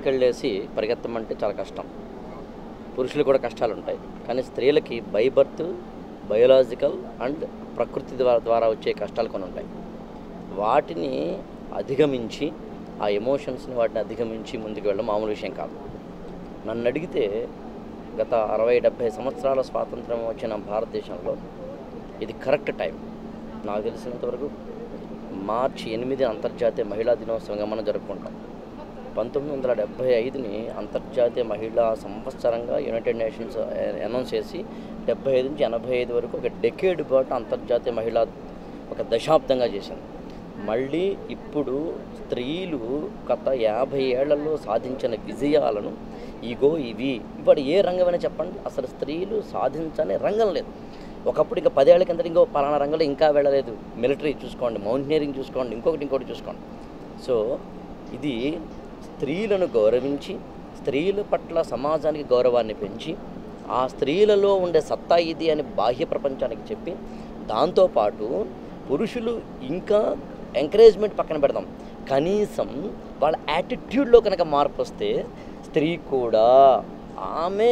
యుద్ధానికి వెళ్ళేసి పరిగెత్తమంటే చాలా కష్టం. పురుషులు కూడా కష్టాలు ఉంటాయి, కానీ స్త్రీలకి బై బర్త్ బయోలాజికల్ అండ్ ప్రకృతి ద్వారా వచ్చే కష్టాలు కొన్ని ఉంటాయి. వాటిని అధిగమించి ఆ ఎమోషన్స్ని వాటిని అధిగమించి ముందుకు వెళ్ళడం మామూలు విషయం కాదు. నన్ను అడిగితే గత 60-70 సంవత్సరాల స్వాతంత్రం వచ్చిన భారతదేశంలో ఇది కరెక్ట్ టైం. నాకు తెలిసినంతవరకు మార్చి 8 అంతర్జాతీయ మహిళా దినోత్సవంగా మనం జరుపుకుంటాం. 1975ని అంతర్జాతీయ మహిళా సంవత్సరంగా యునైటెడ్ నేషన్స్ అనౌన్స్ చేసి 75 నుంచి 85 వరకు ఒక డెకేడ్ పాటు అంతర్జాతీయ మహిళా ఒక దశాబ్దంగా చేసింది. మళ్ళీ ఇప్పుడు స్త్రీలు గత 50 ఏళ్లలో సాధించిన విజయాలను ఇవి ఇవాడు ఏ రంగమైనా చెప్పండి, అసలు స్త్రీలు సాధించని రంగం లేదు. ఒకప్పుడు ఇంకా 10 ఏళ్ల కింద ఇంకో పలానా రంగంలో ఇంకా వెళ్ళలేదు. మిలిటరీ చూసుకోండి, మౌంటైనరింగ్ చూసుకోండి, ఇంకొకటి చూసుకోండి. సో ఇది స్త్రీలను గౌరవించి స్త్రీల పట్ల సమాజానికి గౌరవాన్ని పెంచి ఆ స్త్రీలలో ఉండే సత్తా ఇది అని బాహ్య ప్రపంచానికి చెప్పి, దాంతోపాటు పురుషులు ఇంకా ఎంకరేజ్మెంట్ పక్కన పెడదాం, కనీసం వాళ్ళ యాటిట్యూడ్లో కనుక మార్పు వస్తే స్త్రీ కూడా ఆమె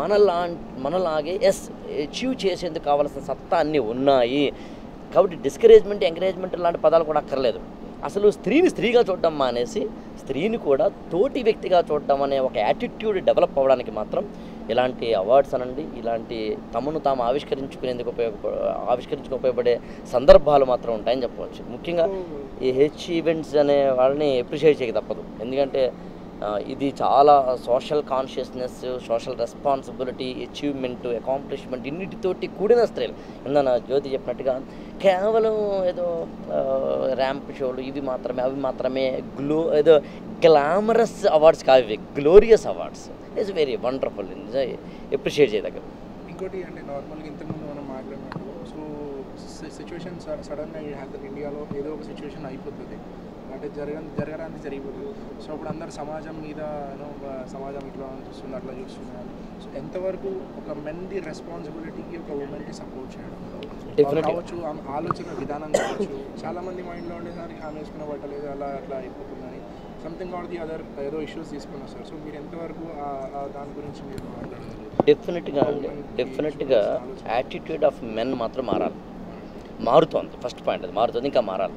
మనలాగే అచీవ్ చేసేందుకు కావాల్సిన సత్తా అన్నీ ఉన్నాయి. కాబట్టి డిస్కరేజ్మెంట్ ఎంకరేజ్మెంట్ లాంటి పదాలు కూడా అక్కర్లేదు. అసలు స్త్రీని స్త్రీగా చూడడం మానేసి స్త్రీని కూడా తోటి వ్యక్తిగా చూడడం అనే ఒక యాటిట్యూడ్ డెవలప్ అవ్వడానికి మాత్రం ఇలాంటి అవార్డ్స్ అనండి, ఇలాంటి తమను తాము ఆవిష్కరించుకునేందుకు ఉపయోగపడే సందర్భాలు మాత్రం ఉంటాయని చెప్పవచ్చు. ముఖ్యంగా ఈ ఈవెంట్స్ అనే వాళ్ళని అప్రిషియేట్ చేయక తప్పదు. ఎందుకంటే ఇది చాలా social consciousness, social responsibility, achievement, accomplishment ఇన్నిటితోటి కూడిన స్త్రీలు. ఇందన జ్యోతి చెప్పినట్టుగా కేవలం ఏదో ర్యాంప్ షోలు ఇవి మాత్రమే ఏదో గ్లామరస్ అవార్డ్స్ కావి, glorious awards. It's very wonderful, appreciate చేయదగ్గర. ఇంకోటి అంటే నార్మల్గా ఇంతకుముందు మనం మాట్లాడినట్టు సిచ్యువేషన్ సడన్గా ఇండియాలో ఏదో ఒక సిచ్యువేషన్ అయిపోతుంది, అంటే జరగడానికి జరిగిపోతుంది. సో అప్పుడు అందరు సమాజం మీద సమాజం ఇట్లా చూస్తుంది అట్లా చూస్తున్నారు. సో ఎంతవరకు ఒక మెన్ది రెస్పాన్సిబిలిటీకి ఒక ఉమెన్కి సపోర్ట్ చేయడం కావచ్చు, ఆలోచన విధానం కావచ్చు. చాలామంది మైండ్లో ఉండేసరి ఆమె వేసుకున్న పట్టలేదు అట్లా అయిపోతుందని సంథింగ్ ఆర్ ది అదర్ ఏదో ఇష్యూస్ తీసుకున్నారు సార్. సో మీరు ఎంతవరకు దాని గురించి మీరు మాట్లాడాలి? డెఫినెట్గా యాటిట్యూడ్ ఆఫ్ మెన్ మాత్రం మారుతోంది. ఫస్ట్ పాయింట్ అది మారుతుంది, ఇంకా మారాలి.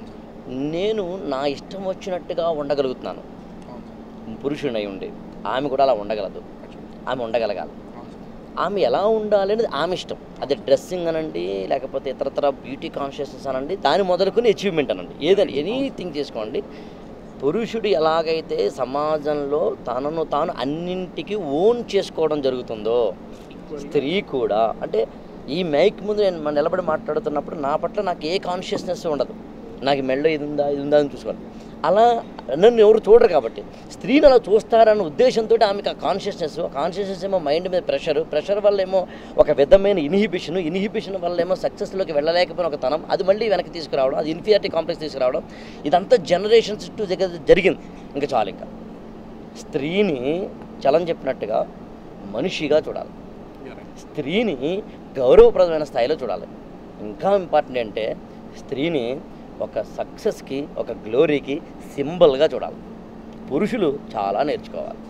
నేను నా ఇష్టం వచ్చినట్టుగా ఉండగలుగుతున్నాను, పురుషుడై ఉండి ఆమె కూడా అలా ఉండగలదు, ఆమె ఉండగలగాలి. ఆమె ఎలా ఉండాలి అనేది ఆమె ఇష్టం. అది డ్రెస్సింగ్ అనండి, లేకపోతే ఇతరతర బ్యూటీ కాన్షియస్నెస్ అనండి, దాని మొదలుకొని అచీవ్మెంట్ అనండి, ఏదని ఎనీథింగ్ చేసుకోండి. పురుషుడు ఎలాగైతే సమాజంలో తనను తాను అన్నింటికి ఓన్ చేసుకోవడం జరుగుతుందో స్త్రీ కూడా, అంటే ఈ మైక్ ముందు నేను నిలబడి మాట్లాడుతున్నప్పుడు నా పట్ల నాకు ఏ కాన్షియస్నెస్ ఉండదు, నాకు మెళ్ళో ఇది ఉందా అని చూసుకోవాలి. అలా నన్ను ఎవరు చూడరు కాబట్టి స్త్రీని అలా చూస్తారన్న ఉద్దేశంతో ఆమెకు ఆ కాన్షియస్నెస్ ఏమో మైండ్ మీద ప్రెషర్ వల్ల ఏమో ఒక విధమైన ఇన్హిబిషన్ వల్ల ఏమో సక్సెస్లోకి వెళ్ళలేకపోయిన ఒక తనం, అది మళ్ళీ వెనక్కి తీసుకురావడం, అది ఇన్ఫీరియారిటీ కాంప్లెక్స్ తీసుకురావడం, ఇదంతా జనరేషన్స్ చుట్టూ జరిగింది. ఇంకా చాలు. ఇంకా స్త్రీని చలం చెప్పినట్టుగా మనిషిగా చూడాలి, స్త్రీని గౌరవప్రదమైన స్థాయిలో చూడాలి. ఇంకా ఇంపార్టెంట్ అంటే స్త్రీని ఒక సక్సెస్కి, ఒక గ్లోరీకి సింబల్గా చూడాలి. పురుషులు చాలా నేర్చుకోవాలి.